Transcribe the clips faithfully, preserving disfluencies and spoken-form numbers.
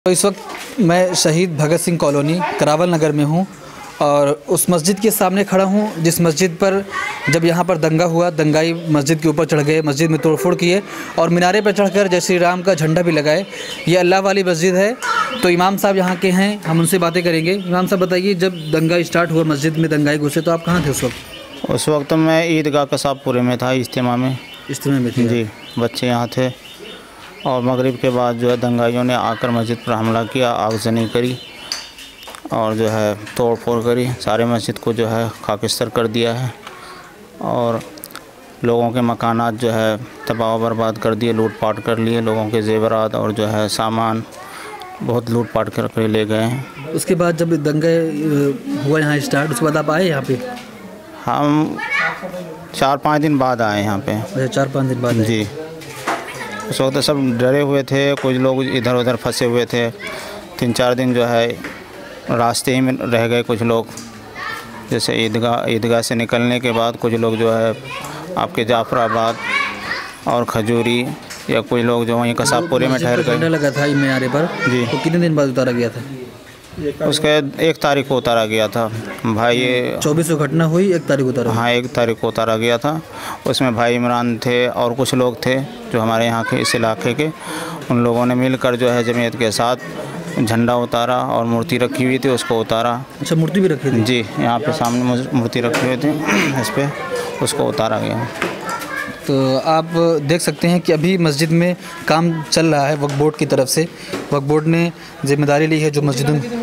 तो इस वक्त मैं शहीद भगत सिंह कॉलोनी करावल नगर में हूँ और उस मस्जिद के सामने खड़ा हूँ जिस मस्जिद पर जब यहाँ पर दंगा हुआ, दंगाई मस्जिद के ऊपर चढ़ गए, मस्जिद में तोड़फोड़ किए और मीनारे पर चढ़कर जय श्री राम का झंडा भी लगाए। ये अल्लाह वाली मस्जिद है। तो इमाम साहब यहाँ के हैं, हम उनसे बातें करेंगे। इमाम साहब बताइए, जब दंगा स्टार्ट हुआ, मस्जिद में दंगाई घुसे, तो आप कहाँ थे उस वक्त? उस वक्त मैं ईदगाह कसाबपुरे में था, इज्तिमा में इज्तिमा में थे जी। बच्चे यहाँ थे और मगरिब के बाद जो है दंगाइयों ने आकर मस्जिद पर हमला किया, आगजनी करी और जो है तोड़ फोड़ करी। सारे मस्जिद को जो है खाकिस्तर कर दिया है और लोगों के मकानात जो है तबाह बर्बाद कर दिए, लूट पाट कर लिए, लोगों के जेवरात और जो है सामान बहुत लूट पाट कर के ले गए हैं। उसके बाद जब दंगा हुआ यहाँ स्टार्ट, उसके बाद आप आए यहाँ पे? हम चार पाँच दिन बाद आए यहाँ पे। अच्छा, चार पाँच दिन बाद जी। उस वक्त सब डरे हुए थे, कुछ लोग इधर उधर फंसे हुए थे। तीन चार दिन जो है रास्ते ही में रह गए कुछ लोग। जैसे ईदगाह ईदगाह से निकलने के बाद कुछ लोग जो है आपके जाफराबाद और खजूरी या कुछ लोग जो वहीं कसाबपुरे में ठहर गए। लगा था मीनारे पर जी। तो कितने दिन बाद उतारा गया था? उसके एक तारीख को उतारा गया था भाई। ये चौबीस को घटना हुई, एक तारीख को उतारा? हाँ, एक तारीख को उतारा गया था। उसमें भाई इमरान थे और कुछ लोग थे जो हमारे यहाँ के इस इलाके के। उन लोगों ने मिलकर जो है जमीयत के साथ झंडा उतारा और मूर्ति रखी हुई थी उसको उतारा। अच्छा, मूर्ति भी रखी थी? जी, यहाँ पे सामने मूर्ति रखी हुई थी, इस पर उसको उतारा गया। तो आप देख सकते हैं कि अभी मस्जिद में काम चल रहा है वक्फ बोर्ड की तरफ से। वक्फ बोर्ड ने जिम्मेदारी ली है जो मस्जिदों में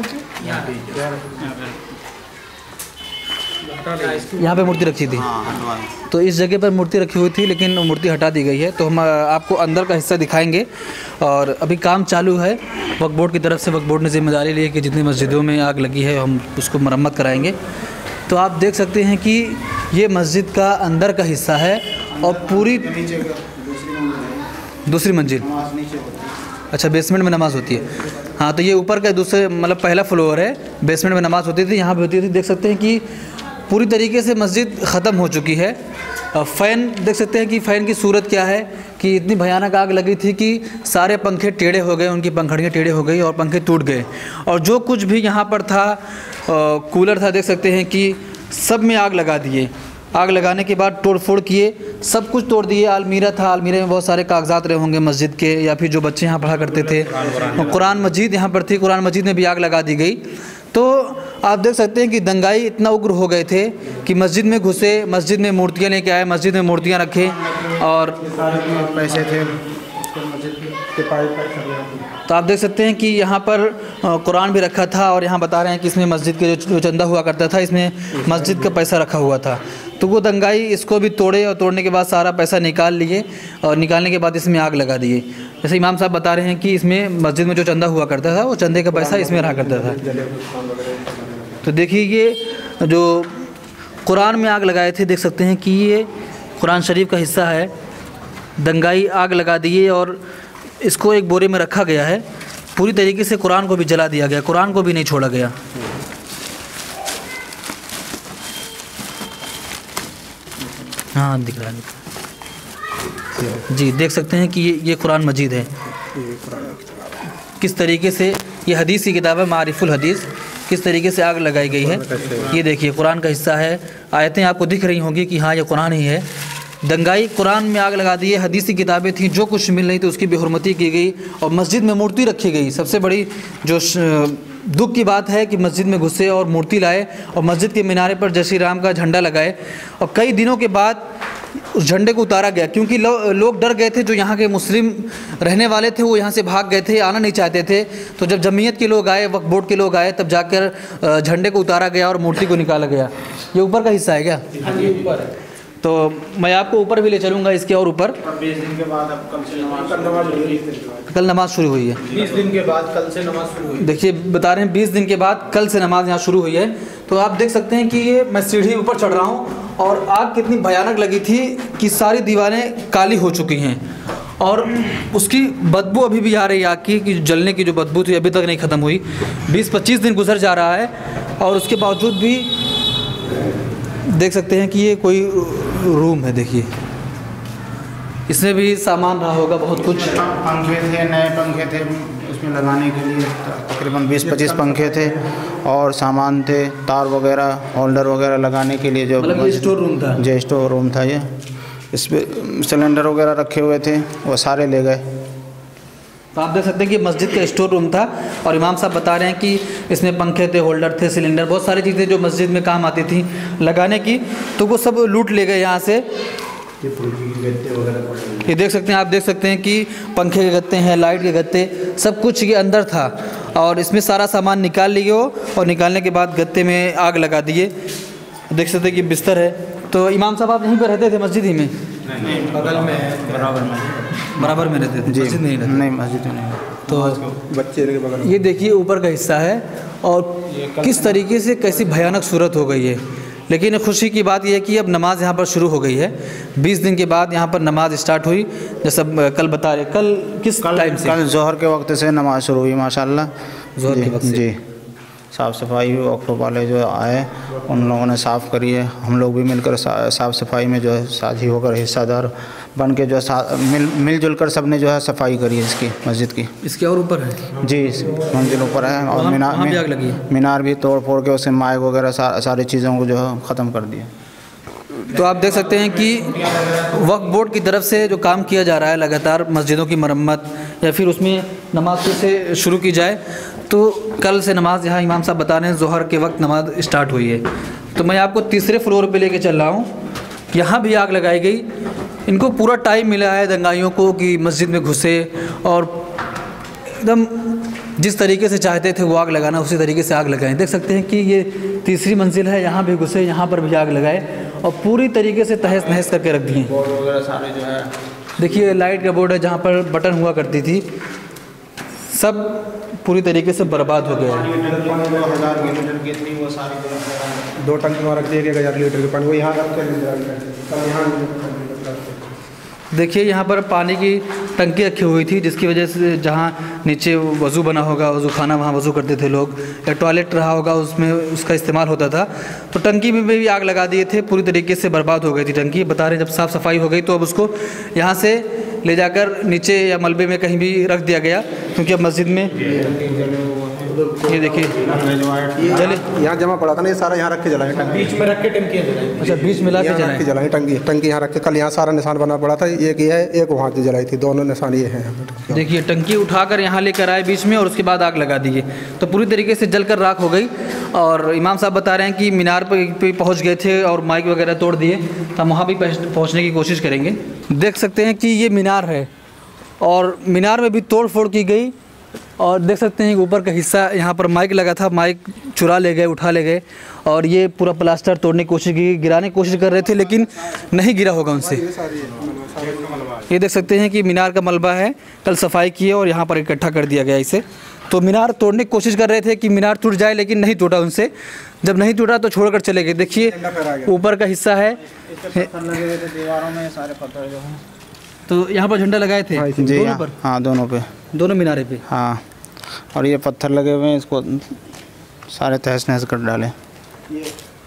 यहाँ पे मूर्ति रखी थी। तो इस जगह पर मूर्ति रखी हुई थी लेकिन मूर्ति हटा दी गई है। तो हम आपको अंदर का हिस्सा दिखाएंगे और अभी काम चालू है वक्फ बोर्ड की तरफ से। वक्फ बोर्ड ने जिम्मेदारी ली है कि जितनी मस्जिदों में आग लगी है हम उसको मरम्मत कराएंगे। तो आप देख सकते हैं कि ये मस्जिद का अंदर का हिस्सा है और पूरी दूसरी मंजिल, अच्छा बेसमेंट में नमाज़ होती है। हाँ, तो ये ऊपर का दूसरे मतलब पहला फ्लोर है, बेसमेंट में नमाज़ होती थी, यहाँ पे होती थी। देख सकते हैं कि पूरी तरीके से मस्जिद ख़त्म हो चुकी है। फ़ैन देख सकते हैं कि फ़ैन की सूरत क्या है कि इतनी भयानक आग लगी थी कि सारे पंखे टेढ़े हो गए, उनकी पंखड़ियाँ टेढ़े हो गई और पंखे टूट गए। और जो कुछ भी यहाँ पर था, कूलर था, देख सकते हैं कि सब में आग लगा दिए। आग लगाने के बाद तोड़ फोड़ किए, सब कुछ तोड़ दिए। अलमीरा था, अलमीरे में बहुत सारे कागजात रहे होंगे मस्जिद के, या फिर जो बच्चे यहाँ पढ़ा करते थे। कुरान मजीद यहाँ पर थी, कुरान मजीद में भी आग लगा दी गई। तो आप देख सकते हैं कि दंगाई इतना उग्र हो गए थे कि मस्जिद में घुसे, मस्जिद में मूर्तियाँ लेके आए, मस्जिद में मूर्तियाँ रखे और पैसे थे। तो आप देख सकते हैं कि यहाँ पर कुरान भी रखा था और यहाँ बता रहे हैं कि इसमें मस्जिद के जो चंदा हुआ करता था, इसमें मस्जिद का पैसा रखा हुआ था। तो वो दंगाई इसको भी तोड़े और तोड़ने के बाद सारा पैसा निकाल लिए और निकालने के बाद इसमें आग लगा दिए। जैसे इमाम साहब बता रहे हैं कि इसमें मस्जिद में जो चंदा हुआ करता था वो चंदे का पैसा इसमें रहा करता था। तो देखिए, ये जो कुरान में आग लगाए थे, देख सकते हैं कि ये कुरान शरीफ का हिस्सा है। दंगाई आग लगा दिए और इसको एक बोरे में रखा गया है। पूरी तरीके से कुरान को भी जला दिया गया, कुरान को भी नहीं छोड़ा गया। हाँ, दिख रहा है जी। देख सकते हैं कि ये ये कुरान मजीद है। किस तरीके से ये हदीस की किताब है, मारिफुल हदीस, किस तरीके से आग लगाई गई है। ये देखिए कुरान का हिस्सा है। आयतें आपको दिख रही होंगी कि हाँ ये कुरान ही है। दंगाई कुरान में आग लगा दी है। हदीस की किताबें थी, जो कुछ मिल रही थी उसकी बेहुरमती की गई और मस्जिद में मूर्ति रखी गई। सबसे बड़ी जो दुख की बात है कि मस्जिद में घुसे और मूर्ति लाए और मस्जिद के मीनारे पर जय श्री राम का झंडा लगाए और कई दिनों के बाद उस झंडे को उतारा गया क्योंकि लो, लोग डर गए थे। जो यहाँ के मुस्लिम रहने वाले थे वो यहाँ से भाग गए थे, आना नहीं चाहते थे। तो जब जमीयत के लोग आए, वक्फ बोर्ड के लोग आए, तब जाकर झंडे को उतारा गया और मूर्ति को निकाला गया। ये ऊपर का हिस्सा है क्या? ऊपर है। तो मैं आपको ऊपर भी ले चलूँगा, इसके और ऊपर। बीस दिन के बाद अब कल से नमाज कल नमाज शुरू हुई है। बीस दिन के बाद कल से नमाज शुरू हुई। देखिए बता रहे हैं बीस दिन के बाद कल से नमाज यहाँ शुरू हुई है। तो आप देख सकते हैं कि ये मैं सीढ़ी ऊपर चढ़ रहा हूँ और आग कितनी भयानक लगी थी कि सारी दीवारें काली हो चुकी हैं और उसकी बदबू अभी भी आ रही है आग की, कि जलने की जो बदबू थी अभी तक नहीं ख़त्म हुई। बीस पच्चीस दिन गुजर जा रहा है और उसके बावजूद भी देख सकते हैं कि ये कोई रूम है। देखिए इसमें भी सामान रहा होगा बहुत कुछ। पंखे थे, नए पंखे थे, उसमें लगाने के लिए तकरीबन बीस पच्चीस पंखे थे और सामान थे, तार वगैरह, होल्डर वगैरह लगाने के लिए जो मतलब ये स्टोर रूम था। जो स्टोर रूम था ये, इस पर सिलेंडर वगैरह रखे हुए थे, वो सारे ले गए। तो आप देख सकते हैं कि मस्जिद का स्टोर रूम था और इमाम साहब बता रहे हैं कि इसमें पंखे थे, होल्डर थे, सिलेंडर, बहुत सारी चीज़ें जो मस्जिद में काम आती थी लगाने की, तो वो सब लूट ले गए यहाँ से। ये देख सकते हैं, आप देख सकते हैं कि पंखे के गत्ते हैं, लाइट के गत्ते, सब कुछ ये अंदर था और इसमें सारा सामान निकाल लिए हो और निकालने के बाद गत्ते में आग लगा दिए। देख सकते हैं कि बिस्तर है। तो इमाम साहब आप यहीं पर रहते थे मस्जिद ही में? नहीं, बगल में है, बराबर में बराबर में रहते थे, मस्जिद में ही रहते? नहीं, मस्जिद में नहीं। तो बच्चे के बगल में। ये देखिए ऊपर का हिस्सा है और किस तरीके से कैसी भयानक सूरत हो गई है। लेकिन खुशी की बात यह है कि अब नमाज यहाँ पर शुरू हो गई है। बीस दिन के बाद यहाँ पर नमाज स्टार्ट हुई, जैसा कल बता रहे। कल किस टाइम से? कल जोहर के वक्त से नमाज शुरू हुई माशाल्लाह। जोहर के वक्त से जी, साफ़ सफाई वक्फ वाले जो आए उन लोगों ने साफ़ करी है। हम लोग भी मिलकर साफ़ सफाई में जो है साझी होकर हिस्सेदार बन के जो है मिल मिलजुल कर सब ने जो है सफाई करी है इसकी, मस्जिद की। इसके और ऊपर है जी, मंजिल ऊपर है और मीनार भी आग लगी है। मीनार भी तोड़ फोड़ के उससे माइक वगैरह सा, सारी चीज़ों को जो है ख़त्म कर दिया। तो आप देख सकते हैं कि वक्फ बोर्ड की तरफ से जो काम किया जा रहा है लगातार, मस्जिदों की मरम्मत या फिर उसमें नमाज से शुरू की जाए, तो कल से नमाज यहाँ इमाम साहब बता रहे हैं जोहर के वक्त नमाज स्टार्ट हुई है। तो मैं आपको तीसरे फ्लोर पे लेके चल रहा हूँ। यहाँ भी आग लगाई गई। इनको पूरा टाइम मिला है दंगाइयों को कि मस्जिद में घुसे और एकदम जिस तरीके से चाहते थे वो आग लगाना, उसी तरीके से आग लगाएं। देख सकते हैं कि ये तीसरी मंजिल है, यहाँ भी घुसे, यहाँ पर भी आग लगाए और पूरी तरीके से तहस नहस करके रख दिए। बोर्ड वगैरह सारे जो है, देखिए लाइट का बोर्ड है जहाँ पर बटन हुआ करती थी, सब पूरी तरीके से बर्बाद हो गया है। दो टंकी वहाँ रख दिए, एक हज़ार लीटर के पानी वो यहाँ रख कर। देखिए यहाँ पर पानी की टंकी रखी हुई थी, जिसकी वजह से जहाँ नीचे वज़ू बना होगा, वज़ू खाना, वहाँ वज़ू करते थे लोग, या टॉयलेट रहा होगा उसमें उसका इस्तेमाल होता था। तो टंकी में भी आग लगा दिए थे, पूरी तरीके से बर्बाद हो गई थी टंकी। बता रहे जब साफ़ सफाई हो गई तो अब उसको यहाँ से ले जाकर नीचे या मलबे में कहीं भी रख दिया गया, क्योंकि अब मस्जिद में ये देखिए जले यहाँ जमा पड़ा था ना, ये सारा यहाँ रख के जलाए, बीच में रख के टंकी जलाई। अच्छा, बीच में ला के जलाए जलाई टंकी टंकी यहाँ रख के। कल यहाँ सारा निशान बना पड़ा था, एक ये है, एक वहाँ से जलाई थी, दोनों निशान ये हैं। देखिए टंकी उठाकर यहाँ लेकर आए बीच में और उसके बाद आग लगा दिए, तो पूरी तरीके से जलकर राख हो गई। और इमाम साहब बता रहे हैं कि मीनार पर पहुँच गए थे और माइक वगैरह तोड़ दिए, तो हम वहाँ भी पहुँचने की कोशिश करेंगे। देख सकते हैं कि ये मीनार है और मीनार में भी तोड़ फोड़ की गई और देख सकते हैं ऊपर का हिस्सा, यहाँ पर माइक लगा था, माइक चुरा ले गए, उठा ले गए और ये पूरा प्लास्टर तोड़ने की कोशिश की, गिराने की कोशिश कर रहे थे लेकिन नहीं गिरा होगा उनसे। ये देख सकते हैं कि मीनार का मलबा है, कल सफाई की है और यहाँ पर इकट्ठा कर दिया गया इसे। तो मीनार तोड़ने की कोशिश कर रहे थे कि मीनार टूट जाए, लेकिन नहीं टूटा उनसे। जब नहीं टूटा तो छोड़कर चले गए। देखिए ऊपर का हिस्सा है, दीवारों में सारे पत्थर जो हैं। तो यहाँ पर झंडा लगाए थे जी, दोनों पर? हाँ, दोनों पे, दोनों मीनारे पे। हाँ, और ये पत्थर लगे हुए हैं, इसको सारे तहस नहस कर डाले। ये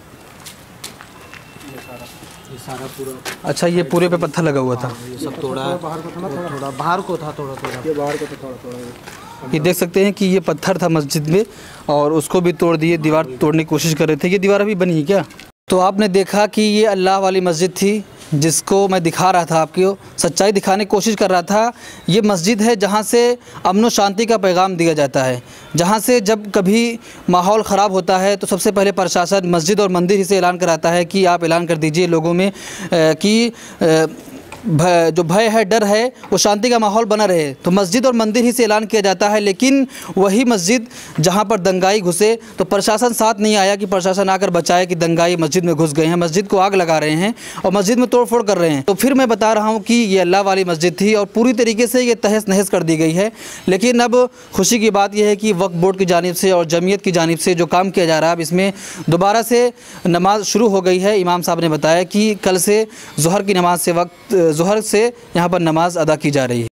सारा पूरा, अच्छा ये पूरे पे पत्थर लगा हुआ था, ये सब तोड़ा है। बाहर को था ना, थोड़ा बाहर को था, थोड़ा थोड़ा ये बाहर को था, थोड़ा थोड़ा। ये देख सकते हैं कि ये पत्थर था मस्जिद में और उसको भी तोड़ दिए, दीवार तोड़ने की कोशिश कर रहे थे। ये दीवार अभी बनी है क्या? तो आपने देखा कि ये अल्लाह वाली मस्जिद थी जिसको मैं दिखा रहा था, आपको सच्चाई दिखाने की कोशिश कर रहा था। ये मस्जिद है जहाँ से अमन व शांति का पैगाम दिया जाता है, जहाँ से जब कभी माहौल ख़राब होता है तो सबसे पहले प्रशासन मस्जिद और मंदिर ही से ऐलान कराता है कि आप ऐलान कर दीजिए लोगों में कि भय, जो भय है, डर है, वो शांति का माहौल बना रहे। तो मस्जिद और मंदिर ही से ऐलान किया जाता है। लेकिन वही मस्जिद जहाँ पर दंगाई घुसे तो प्रशासन साथ नहीं आया कि प्रशासन आकर बचाए कि दंगाई मस्जिद में घुस गए हैं, मस्जिद को आग लगा रहे हैं और मस्जिद में तोड़फोड़ कर रहे हैं। तो फिर मैं बता रहा हूँ कि ये अल्लाह वाली मस्जिद थी और पूरी तरीके से ये तहस नहस कर दी गई है। लेकिन अब खुशी की बात यह है कि वक्फ बोर्ड की जानिब से और जमीयत की जानिब से जो काम किया जा रहा है, अब इसमें दोबारा से नमाज शुरू हो गई है। इमाम साहब ने बताया कि कल से ज़ोहर की नमाज से वक्त ज़ोहर से यहाँ पर नमाज अदा की जा रही है।